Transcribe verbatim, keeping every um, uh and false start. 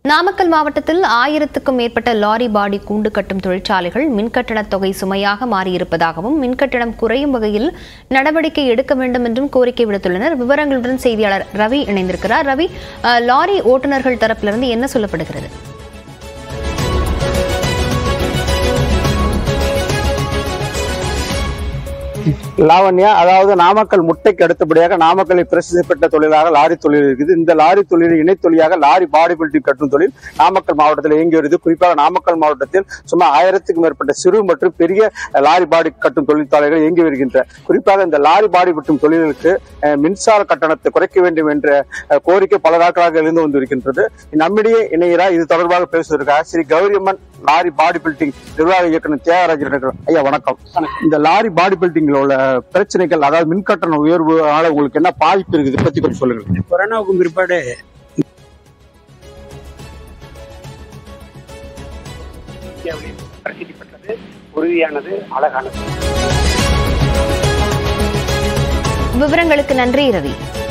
நாமக்கல் மாவட்டத்தில் ஆயிரத்துக்கும் மேற்பட்ட லாரி பாடி கூண்டு கட்டும் தொழிற்சாலைகள் மின்கட்டண தொகை சுமையாக மாறியிருப்பதாகவும் மின்கட்டணம் குறையும் வகையில் நடவடிக்கை எடுக்க வேண்டும் என்றும் கோரிக்கை விடுத்துள்ளனர். விவரங்களுடன் செய்தியாளர் ரவி இணைந்திருக்கிறார். ரவி, லாரி ஓட்டுநர்கள் தரப்பிலிருந்து என்ன சொல்லப்படுகிறது? லாவண்யா, அதாவது நாமக்கல் முட்டைக்கு அடுத்தபடியாக நாமக்கலை பிரசித்தி பெற்ற தொழிலாக லாரி தொழில் இருக்குது. இந்த லாரி தொழில் இணைத்தொழிலாக லாரி பாடி பில்டிங் கட்டும் தொழில் நாமக்கல் மாவட்டத்தில் இயங்கி வருது. குறிப்பாக நாமக்கல் மாவட்டத்தில் சுமார் ஆயிரத்துக்கும் மேற்பட்ட சிறு மற்றும் பெரிய லாரி பாடி கட்டும் தொழிற்சாலைகள் இயங்கி வருகின்றன. குறிப்பாக இந்த லாரி பாடி கட்டும் தொழில்களுக்கு மின்சார கட்டணத்தை குறைக்க வேண்டும் என்ற கோரிக்கை பல நாட்களாக இருந்து வந்திருக்கின்றது. நம்மிடையே இணையரா இது தொடர்பாக பேசுவதற்காக Shri Gowriamman lorry body building நிர்வாக இயக்குநர் தியாகராஜன். ஐயா வணக்கம். இந்த லாரி பாடி பில்டிங் உள்ள பிரச்சனைகள், அதாவது மின்கட்டண உயர்வுனால உங்களுக்கு என்ன பாதிப்பு இருக்குது, இதை பத்தி கொஞ்சம் சொல்லுங்க. கொரோனாவுக்கும் பிற்பாடு பிரசித்தி பெற்றது, உறுதியானது, அழகானது. விவரங்களுக்கு நன்றி ரவி.